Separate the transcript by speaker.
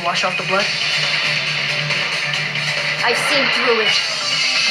Speaker 1: wash off the blood?
Speaker 2: I've seen through it.